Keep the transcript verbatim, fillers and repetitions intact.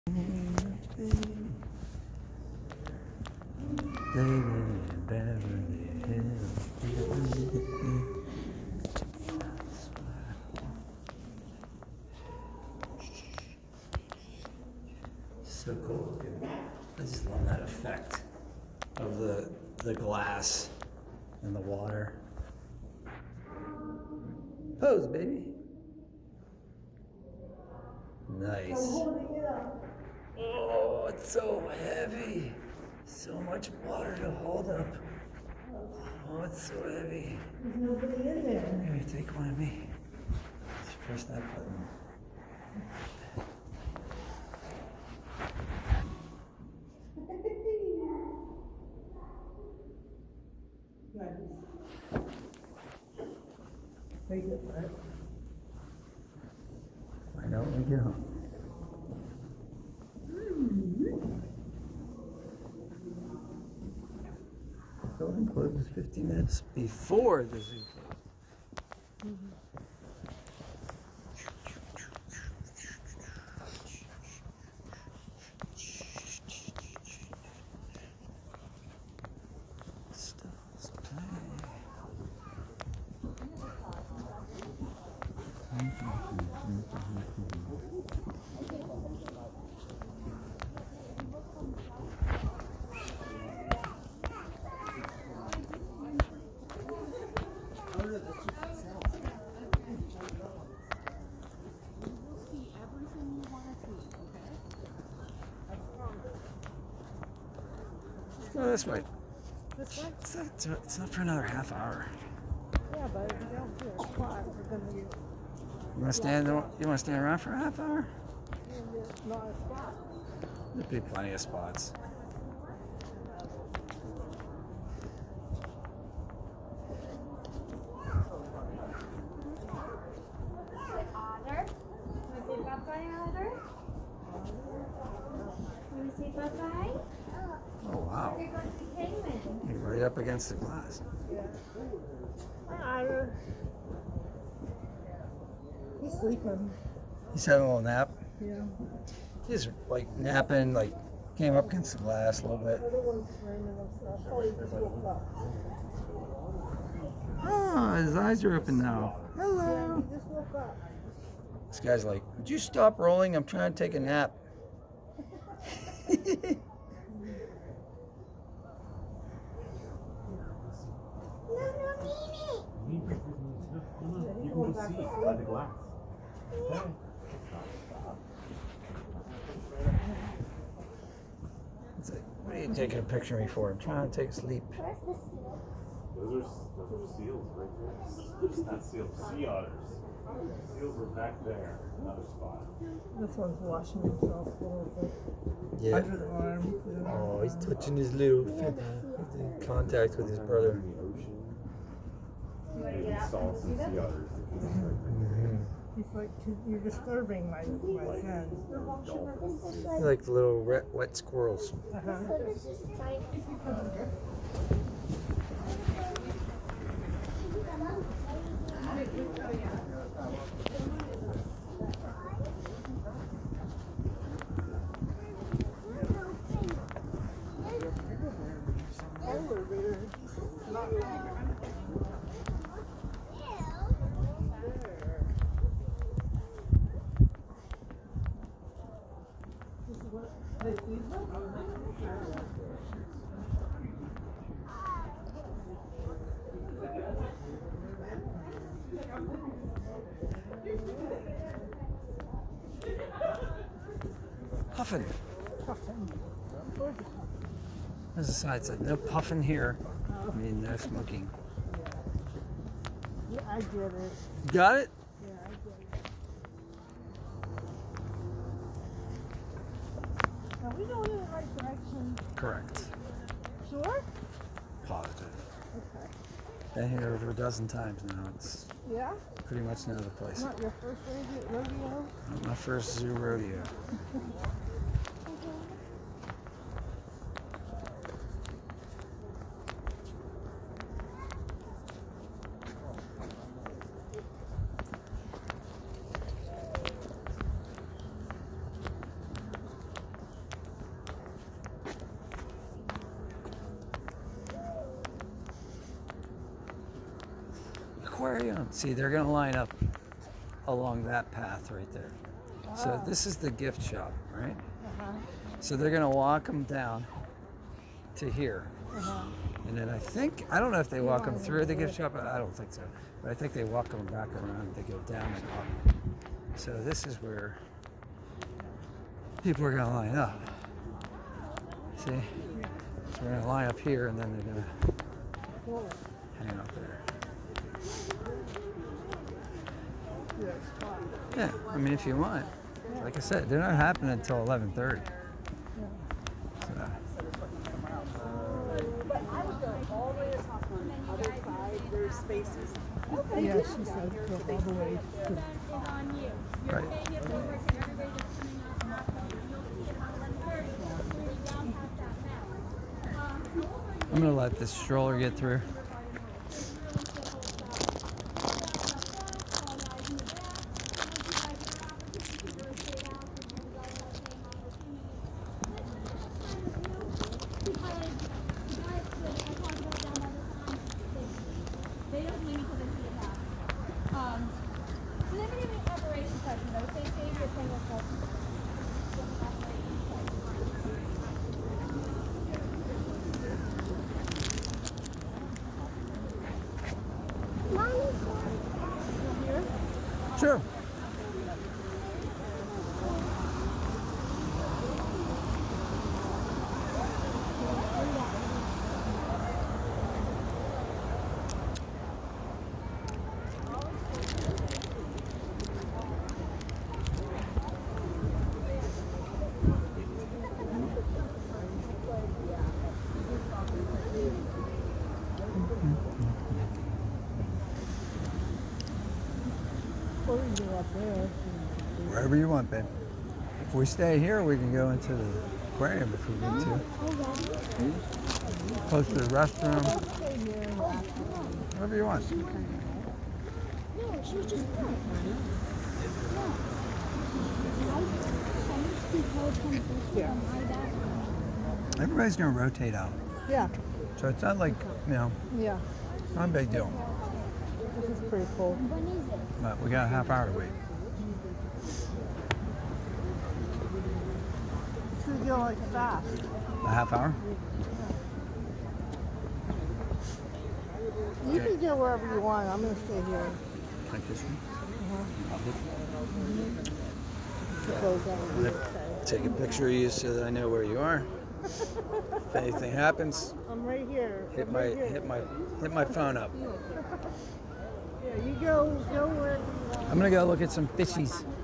So cool. I just love that effect of the the glass and the water. Pose, baby. Nice. Oh, it's so heavy. So much water to hold up. Oh, it's so heavy. There's nobody in there. Here, take one of me. Just press that button. Take it, right? Find out when we get home. Building closes fifty minutes before the zoo closes. Mm-hmm. Go this way. This way? It's not, it's not for another half hour. Yeah, but if we don't do a spot, we're gonna get. You want to stand? You want to stand around for a half hour? Not a spot. There'll be plenty of spots. Otter. Can we say bye-bye, Otter? Can we say bye-bye? Oh, wow. Here goes the penguin. You're right up against the glass. Yeah. Hi, Otter. He's sleeping. He's having a little nap. Yeah. He's like napping, like came up against the glass a little bit. Other one's raining upstairs. Oh, he just woke up. Oh, his eyes are open now. Yeah, Hello. he just woke up. This guy's like, would you stop rolling? I'm trying to take a nap. You can go see by the glass. Okay. It's like, what are you taking a picture of me for? I'm trying to take a sleep. Those are, those are seals right there. It's not seals, sea otters. Seals are back there, another spot. This one's washing himself a little bit. Yeah. Under the arm. Yeah. Oh, he's touching his little, he's in contact with his brother. Saw some sea otters. Mm-hmm. He's like, you're disturbing my, my zen. They're like the little wet, wet squirrels. Uh-huh. Puffin. Puffin. There's a sign that said no puffin here. I mean, no smoking. Yeah, I get it. Got it? Yeah, I get it. Are we going in the right direction? Correct. Sure? Positive. Okay. Been here over a dozen times now. It's Yeah? pretty much know the place. Not your first rodeo? rodeo? Not my first zoo rodeo. Aquarium. See, they're gonna line up along that path right there. So this is the gift shop, right? Uh-huh. So they're gonna walk them down to here. Uh-huh. And then I think, I don't know if they walk them through the gift shop, I don't think so. But I think they walk them back around, they go down and up. So this is where people are gonna line up. See? So we're gonna line up here and then they're gonna hang up there. Yeah, I mean if you want. Like I said, they're not happening until eleven thirty. So. There's spaces. Yeah, she said go all the way to Right. I'm gonna let this stroller get through. Sure. Wherever you want, babe. If we stay here, we can go into the aquarium if we need to. Close to the restroom. Whatever you want. No, she was just born. Yeah. Everybody's gonna rotate out. Yeah. So it's not like, you know, Yeah. not a big deal. This is pretty cool. But we got a half hour to wait. It's gonna go like fast. A half hour? You can go wherever you want. I'm gonna stay here. Can I kiss you? Suppose that would be okay. Take a picture of you so that I know where you are. If anything happens, I'm right here. hit I'm my right here. hit my hit my phone up. Yeah, you go go wherever you want. I'm gonna go look at some fishies.